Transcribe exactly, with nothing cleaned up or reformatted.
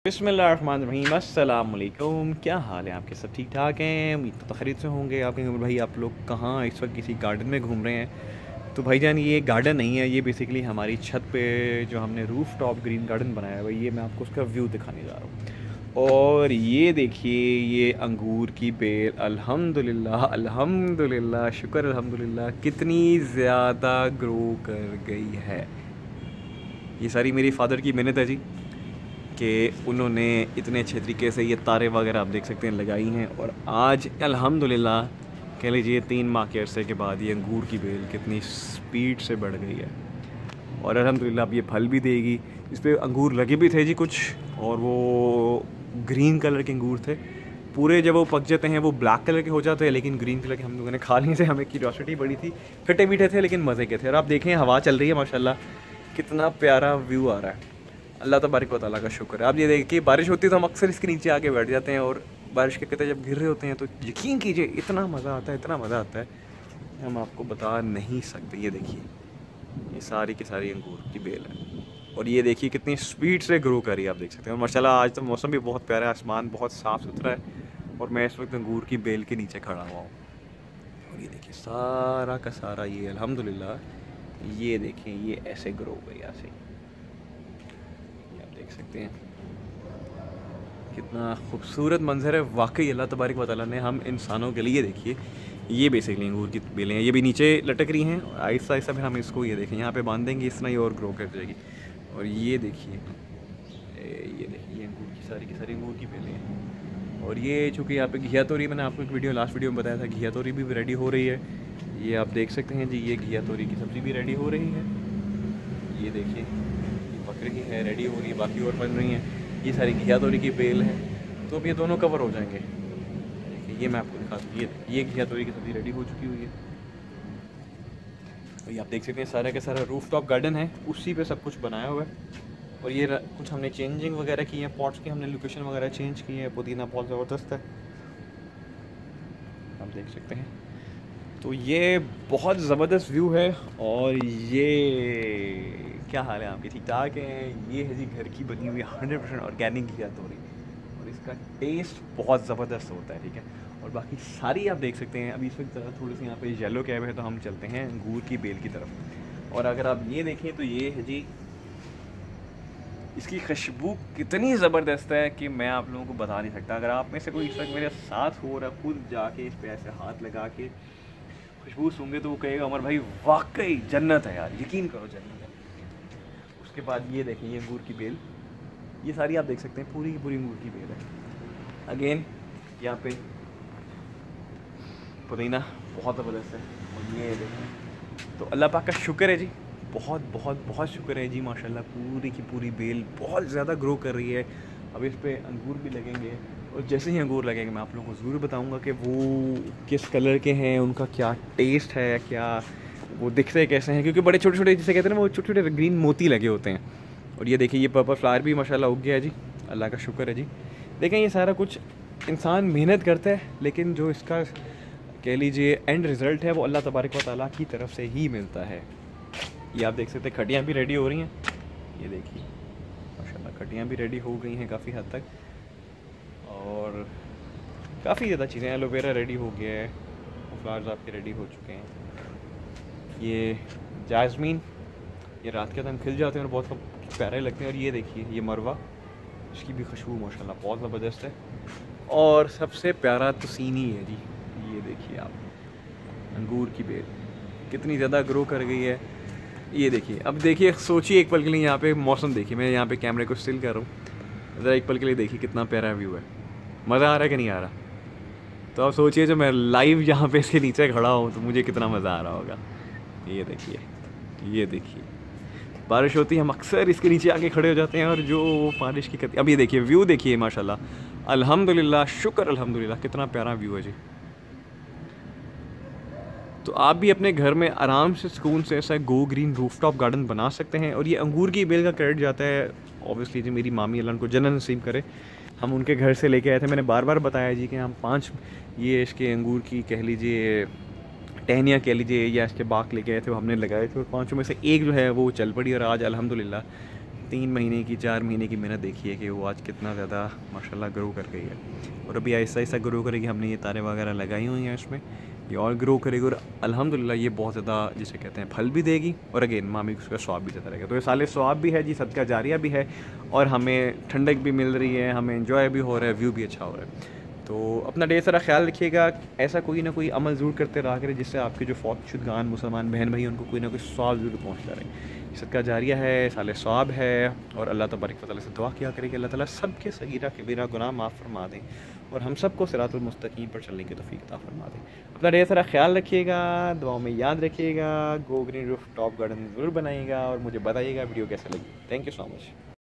बिस्मिल्लाहिर्रहमानिर्रहीम, अस्सलाम वालेकुम। क्या हाल है आपके? सब ठीक ठाक हैं? उम्मीद तो खैरियत से होंगे। आप कहेंगे भाई आप लोग कहाँ इस वक्त किसी गार्डन में घूम रहे हैं? तो भाईजान ये गार्डन नहीं है, ये बेसिकली हमारी छत पे जो हमने रूफ़ टॉप ग्रीन गार्डन बनाया हुआ है, ये मैं आपको उसका व्यू दिखाने जा रहा हूँ। और ये देखिए, ये अंगूर की बेल, अल्हम्दुलिल्लाह अल्हम्दुलिल्लाह शुक्र अल्हम्दुलिल्लाह कितनी ज़्यादा ग्रो कर गई है। ये सारी मेरी फ़ादर की मेहनत है जी, कि उन्होंने इतने अच्छे तरीके से ये तारे वगैरह आप देख सकते हैं लगाई हैं। और आज अल्हम्दुलिल्लाह कह लीजिए तीन माह के अरसे के बाद ये अंगूर की बेल कितनी स्पीड से बढ़ गई है। और अल्हम्दुलिल्लाह अब ये फल भी देगी। इस पर अंगूर लगे भी थे जी कुछ, और वो ग्रीन कलर के अंगूर थे पूरे। जब वो पक जाते हैं वो ब्लैक कलर के हो जाते हैं, लेकिन ग्रीन कलर के हम लोगों ने खा लिए थे। हमें क्यूरियोसिटी बड़ी थी। खट्टे मीठे थे लेकिन मज़े के थे। और आप देखें हवा चल रही है माशाल्लाह, कितना प्यारा व्यू आ रहा है। अल्लाह तबारक व तआला का शुक्र है। आप ये देखिए, बारिश होती है तो हम अक्सर इसके नीचे आके बैठ जाते हैं, और बारिश के कतरे जब गिर रहे होते हैं तो यकीन कीजिए इतना मज़ा आता है, इतना मज़ा आता है हम आपको बता नहीं सकते। ये देखिए, ये सारी की सारी अंगूर की बेल है, और ये देखिए कितनी स्पीड से ग्रो करी है। आप देख सकते हैं। और माशाल्लाह आज तो मौसम भी बहुत प्यारा है, आसमान बहुत साफ़ सुथरा है, और मैं इस वक्त अंगूर की बेल के नीचे खड़ा हुआ हूँ। और ये देखिए सारा का सारा ये अल्हम्दुलिल्लाह, ये देखें ये ऐसे ग्रो हो गई ऐसे, देख सकते हैं कितना खूबसूरत मंजर है। वाकई अल्लाह तबारक व तआला ने हम इंसानों के लिए, देखिए ये बेसिकली अंगूर की बेलें हैं, ये भी नीचे लटक रही हैं। आहिस्ता आहिस्ता फिर हम इसको ये देखें यहाँ पे बांध देंगे, इस तरह ही और ग्रो कर जाएगी। और ये देखिए, ये देखिए ये अंगूर की सारी की सारी अंगूर की बेलें हैं। और ये चूँकि यहाँ पे घिया तोरी, मैंने आपको एक वीडियो लास्ट वीडियो में बताया था, घिया तोरी भी रेडी हो रही है। ये आप देख सकते हैं जी, ये घिया तोरी की सब्ज़ी भी रेडी हो रही है। ये देखिए पक रही है, रेडी हो रही है, बाकी और बन रही हैं। ये सारी घिया तोरी की बेल है, तो अब ये दोनों कवर हो जाएंगे। देखिए ये मैं आपको दिखा दूँ, ये ये घिया तोरी की सब्ज़ी रेडी हो चुकी हुई है। तो ये आप देख सकते हैं सारा का सारा रूफ टॉप गार्डन है, उसी पे सब कुछ बनाया हुआ है। और ये कुछ हमने चेंजिंग वगैरह की है, पॉट्स की हमने लोकेशन वगैरह चेंज की है। पुदीना बहुत ज़बरदस्त है, आप देख सकते हैं। तो ये बहुत ज़बरदस्त व्यू है। और ये क्या हाल है आपके? ठीक ठाक है। ये है जी घर की बनी हुई हंड्रेड परसेंट ऑर्गेनिक घिया तोरी, और इसका टेस्ट बहुत ज़बरदस्त होता है, ठीक है। और बाकी सारी आप देख सकते हैं। अभी इस वक्त थोड़ी सी यहाँ पे येलो कैब है, तो हम चलते हैं अंगूर की बेल की तरफ। और अगर आप ये देखें तो ये है जी, इसकी खुशबू कितनी ज़बरदस्त है कि मैं आप लोगों को बता नहीं सकता। अगर आप में से कोई इस वक्त मेरे साथ हो रहा, खुद जाके इस पे ऐसे हाथ लगा के खुशबू सूंघे तो वो कहेगा अमर भाई वाकई जन्नत है यार, यकीन करो जन्नत है। उसके बाद ये देखें ये अंगूर की बेल, ये सारी आप देख सकते हैं पूरी की पूरी अंगूर की बेल है। अगेन यहाँ पे पुदीना बहुत ज़बरदस्त है। और ये देखें, तो अल्लाह पाक का शुक्र है जी, बहुत बहुत बहुत शुक्र है जी। माशाल्लाह पूरी की पूरी बेल बहुत ज़्यादा ग्रो कर रही है। अब इस पे अंगूर भी लगेंगे, और जैसे ही अंगूर लगेंगे मैं आप लोगों को ज़रूर बताऊंगा कि वो किस कलर के हैं, उनका क्या टेस्ट है, क्या वो दिखते कैसे हैं। क्योंकि बड़े छोटे छोटे जिसे कहते हैं ना, वो छोटे छोटे ग्रीन मोती लगे होते हैं। और ये देखिए ये पर्पल फ्लावर भी माशाल्लाह उग गया है जी, अल्लाह का शुक्र है जी। देखें ये सारा कुछ इंसान मेहनत करता है, लेकिन जो इसका कह लीजिए एंड रिज़ल्ट है वो अल्लाह तबारक व तआला की तरफ से ही मिलता है। ये आप देख सकते हैं खटियाँ भी रेडी हो रही हैं। ये देखिए माशाल्लाह खटियाँ भी रेडी हो गई हैं काफ़ी हद तक, और काफ़ी ज़्यादा चीज़ें। एलोवेरा रेडी हो गया है, फ्लावर्स आपके रेडी हो चुके हैं। ये जासमीन, ये रात के टाइम खिल जाते हैं और बहुत प्यारे लगते हैं। और ये देखिए ये मरवा, इसकी भी खुशबू माशाल्लाह बहुत ज़बरदस्त है। और सबसे प्यारा तो सीन ही है जी, ये देखिए आप अंगूर की बेल कितनी ज़्यादा ग्रो कर गई है। ये देखिए, अब देखिए सोचिए एक पल के लिए, यहाँ पे मौसम देखिए, मैं यहाँ पे कैमरे को स्टिल कर रहा हूँ, ज़रा एक पल के लिए देखिए कितना प्यारा व्यू है। मज़ा आ रहा है कि नहीं आ रहा? तो आप सोचिए जो मैं लाइव यहाँ पे इसके नीचे खड़ा हूँ तो मुझे कितना मज़ा आ रहा होगा। ये देखिए, ये देखिए बारिश होती है, हम अक्सर इसके नीचे आके खड़े हो जाते हैं, और जो बारिश की करती। अब ये देखिए व्यू देखिए माशाल्लाह अल्हम्दुलिल्लाह शुक्र अल्हम्दुलिल्लाह, कितना प्यारा व्यू है जी। तो आप भी अपने घर में आराम से सुकून से ऐसा गो ग्रीन रूफटॉप गार्डन बना सकते हैं। और ये अंगूर की बेल का क्रेडिट जाता है ऑब्वियसली जी मेरी मामी, अल्लाह उनको जन्नत नसीब करे। हम उनके घर से लेके आए थे, मैंने बार बार बताया जी कि हम पांच ये इसके अंगूर की कह लीजिए टहनियाँ कह लीजिए या इसके बाग लेके आए थे, वो हमने लगाए थे, और पाँचों में से एक जो है वो चल पड़ी। और आज अल्हम्दुलिल्लाह तीन महीने की चार महीने की मेहनत देखी है कि वो आज कितना ज़्यादा माशाल्लाह ग्रो कर गई है। और अभी ऐसा ऐसा ग्रो करेगी। हमने ये तारे वगैरह लगाई हुई हैं इसमें, ये और ग्रो करेगी और अल्हम्दुलिल्लाह ये बहुत ज़्यादा जिसे कहते हैं फल भी देगी और अगेन मामी को उसका स्वाब भी देता रहेगा। तो ये साले स्वाब भी है जी, सदका जारिया भी है और हमें ठंडक भी मिल रही है, हमें इन्जॉय भी हो रहा है, व्यू भी अच्छा हो रहा है। तो अपना ढेर सारा ख्याल रखिएगा। ऐसा कोई ना कोई अमल ज़रूर करते रहा करें जिससे आपके जो फौतशुदगान मुसलमान बहन भाई उनको कोई ना कोई स्वाब ज़रूर पहुँचता रहे। सदका जारिया है, साले स्वाब है और अल्लाह तबारक व तआला से दुआ किया करें कि अल्लाह ताला सबके सगीरा कबीरा गुनाह माफ़ फरमा दें और हम सबको सिरातुल मुस्तकीम पर चलने की तौफीक अता फरमा दें। अपना ढेर सारा ख्याल रखिएगा, दुआओं में याद रखिएगा। Go green roof top garden ज़रूर बनाइएगा और मुझे बताइएगा वीडियो कैसे लगी। Thank you so much.